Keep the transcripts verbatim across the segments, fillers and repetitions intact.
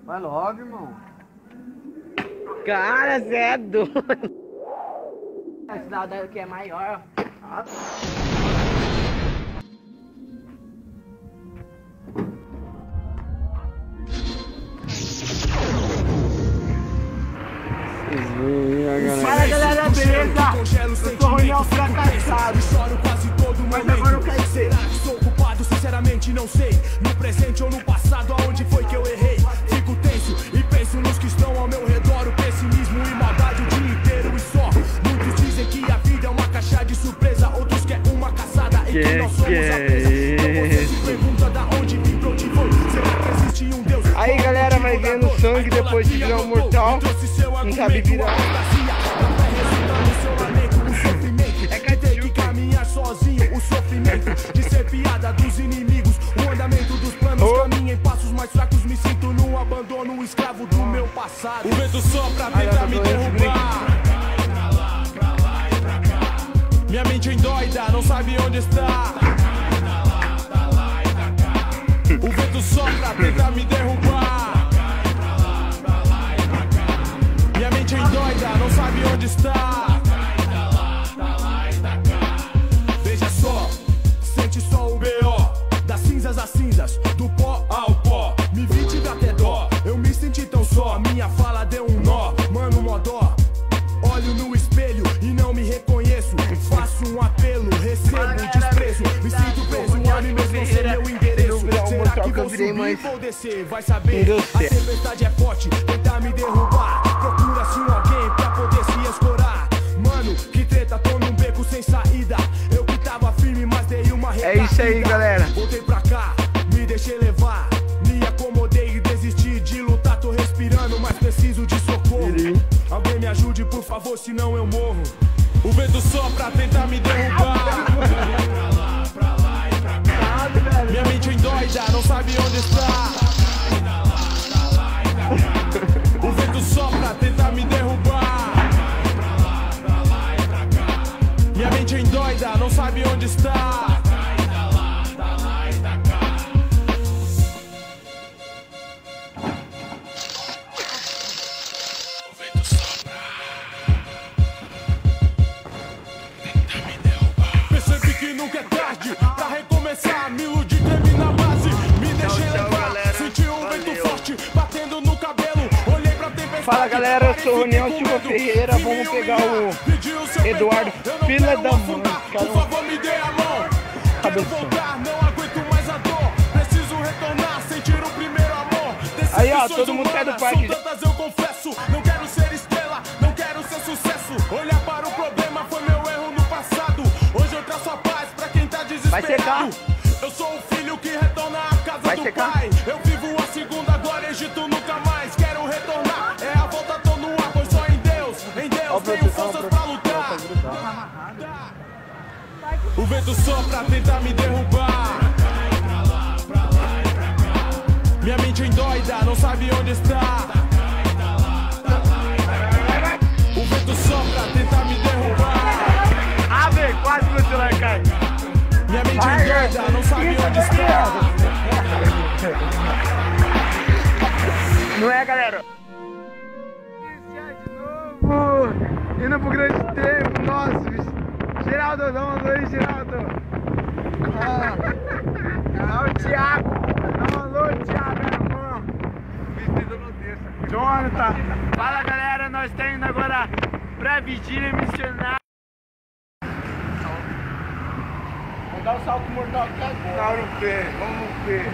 Vai logo, irmão. Cara, você é doido. Esse dado aqui é maior, ó. Ah, Fala, galera, beleza? Eu sou o Roniel fracassado. Mas agora eu quero ser. Será que sou culpado? Sinceramente não sei. No presente ou no passado, aonde foi que eu errei? Fico tenso e penso nos que estão ao meu redor. O pessimismo e maldade o dia inteiro e só. Muitos dizem que a vida é uma caixa de surpresa, outros querem uma caçada em que, que nós somos que a presa. Então você se pergunta da onde vim, pra onde vou. Será que existe um Deus? Aí, galera, vai vendo sangue depois de virar um mortal. Não sabe virar. É que tem que caminhar sozinho. O sofrimento de ser piada dos inimigos. O andamento dos planos oh. Caminha em passos mais fracos. Me sinto no abandono, escravo do meu passado. O vento sopra, tenta me derrubar. Minha mente endoida, não sabe onde está. O vento sopra, tenta me derrubar. Minha mente endoida, não sabe onde está. Veja só, sente só o B O. Das cinzas às cinzas, do pó ao pó. Me vi, tive até dó, eu me senti tão só. Minha fala deu um nó, mano, mó dó. Olho no espelho e não me reconheço. Faço um apelo, recebo desprezo. Me sinto preso, a mim mesmo, não sei meu endereço. Será que vou subir, vou descer? Vai saber, a tempestade é forte, tentar me derrubar. Procura-se um alguém pra poder se escorar. Mano, que treta, tô num beco sem saída. Eu que tava firme, mas dei uma recaída. É isso aí, galera. Voltei pra cá, me deixei levar. Me acomodei e desisti de lutar. Tô respirando, mas preciso de socorro. Alguém me ajude, por favor, senão eu morro. O vento sopra, tenta me derrubar. Pra lá, pra lá e pra cá. Minha mente endoida, não sabe onde está. O vento sopra, tenta me derrubar. Minha mente endoida, não sabe onde está. Percebi que nunca é tarde pra recomeçar. Me iludi, tremi na base, me deixei levar. Senti um vento forte batendo no cabelo. Olhei pra tempestade. Fala, galera, eu sou o Roniel Silva Ferreira. Vamos pegar o Eduardo, filha da mãe. Por favor, me dê a mão. Quero voltar, não aguento mais a dor. Preciso retornar, sentir o primeiro amor. Aí, ó, todo mundo sai do parque. Tantas eu confesso, não quero ser estrela, não quero ser sucesso. Olhar para o problema foi meu erro no passado. Hoje eu traço a paz pra quem tá desesperado. Vai secar. Eu sou o filho que retorna à casa Vai do secar. pai. Eu vivo a segunda glória, Egito nunca mais. Quero retornar, é a volta, tô no ar, pois só em Deus, em Deus tenho forças pra lutar. O vento sopra, tenta me derrubar. Minha mente endoida, não sabe onde está. O vento sopra, tenta me derrubar. Ah, velho, quase meu celular cai. Minha mente endoida, não sabe onde está. Não é, galera? De novo, indo pro grande tempo, nossa, bicho. Geraldo, dá uma oi, Geraldo. Ah, ah, o Thiago. Dá uma oi, Thiago, irmão. Vestido no terça. Jonathan. Fala, galera, nós estamos indo agora pra vigília missionária. Vamos dar um salto mortal aqui agora. Vamos ver, vamos ver.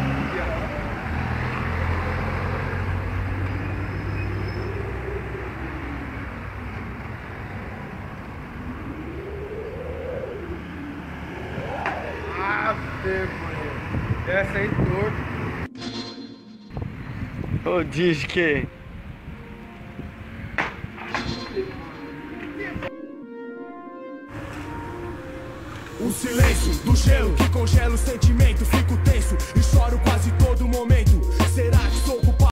Essa aí torto. Ô, diz que o silêncio do gelo que congela o sentimento. Fico tenso e choro quase todo momento.